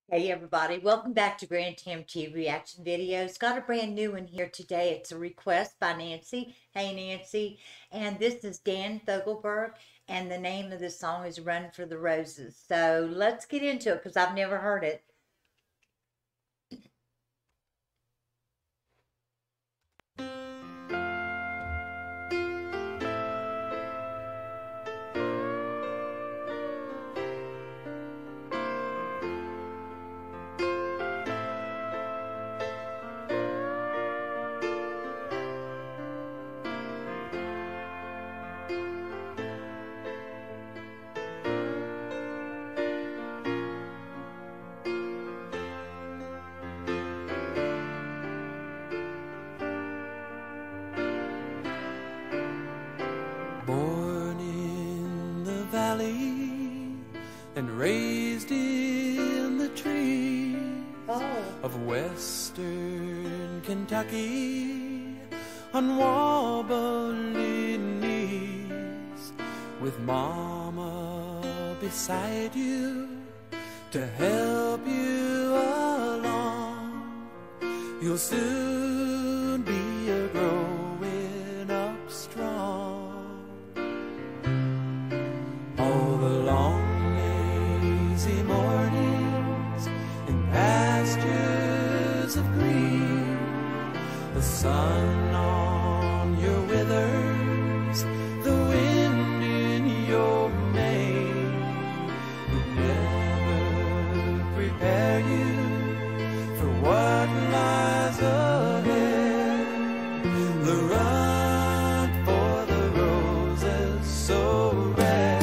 Hey everybody, welcome back to Grand TMT Reaction Videos. Got a brand new one here today. It's a request by Nancy. Hey Nancy. And this is Dan Fogelberg, and the name of the song is Run for the Roses. So let's get into it because I've never heard it. Born in the valley and raised in the trees of western Kentucky on wobbly knees, with mama beside you to help you along. You'll soon be a growing up strong. All the long lazy mornings in pastures of green, the sun on your withers, the wind in your mane, would never prepare you for what lies ahead. The run for the roses so red,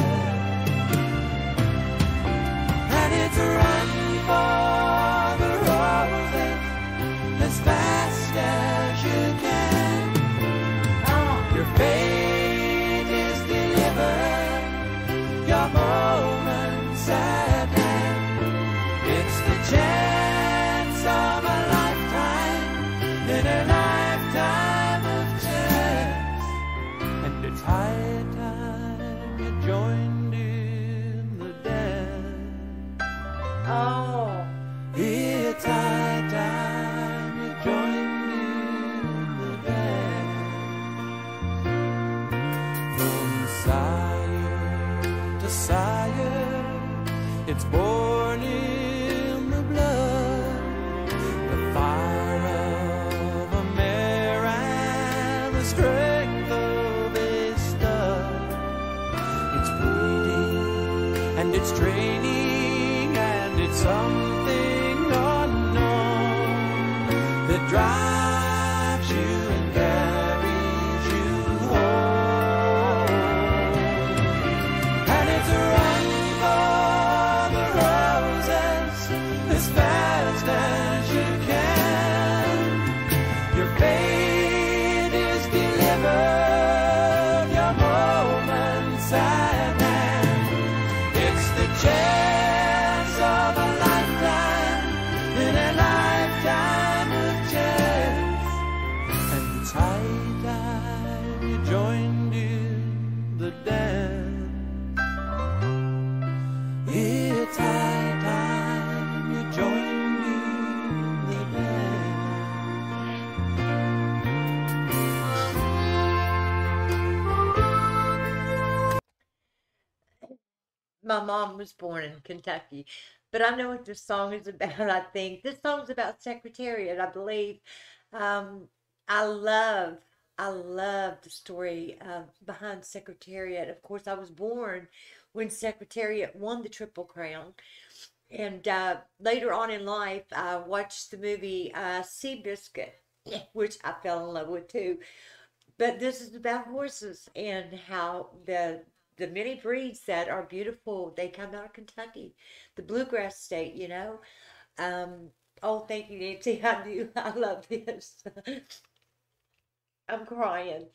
and it's a run for the roses as fast as you can. Your fate is delivered, your moments at hand. It's the chance of a lifetime, in a lifetime of chance. And it's high time you joined in the dance. Oh, It's high time you joined in the dance. From sire to sire, it's born in the blood, the fire of a mare and the strength of a stud. It's breeding and it's training and it's something unknown that drives you and carries you home. And it's a run for the roses as fast as you can. Your fate is delivered, your moments at hand. It's the chance of a lifetime, in a lifetime of chance. And it's high time you joined in the dance. It's high time you joined in the dance. my mom was born in Kentucky, but I know what this song is about. I think this song's about Secretariat, I believe. Um, I love, I love the story behind Secretariat. Of course, I was born when Secretariat won the Triple Crown. And later on in life, I watched the movie Seabiscuit, which I fell in love with too. But this is about horses and how the many breeds that are beautiful, they come out of Kentucky, the bluegrass state, you know. Oh, thank you, Nancy. I do. I love this. I'm crying.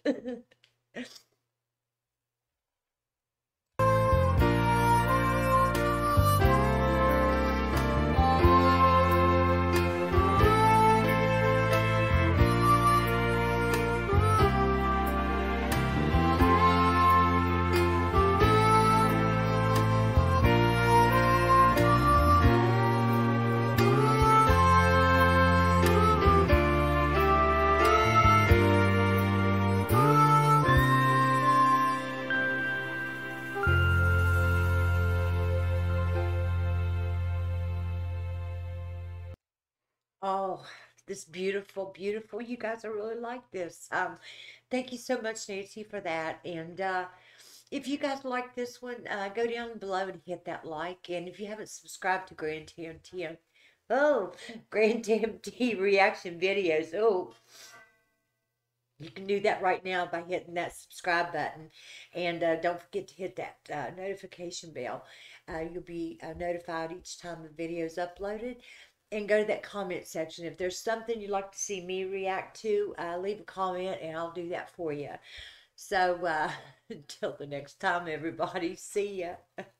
Oh, this beautiful, beautiful. You guys are really like this. Thank you so much, Nancy, for that. And if you guys like this one, go down below and hit that like. And if you haven't subscribed to oh, Grand TMT reaction videos. Oh, you can do that right now by hitting that subscribe button. And don't forget to hit that notification bell. You'll be notified each time the video is uploaded. And go to that comment section. If there's something you'd like to see me react to, leave a comment and I'll do that for you. So until the next time, everybody, see ya.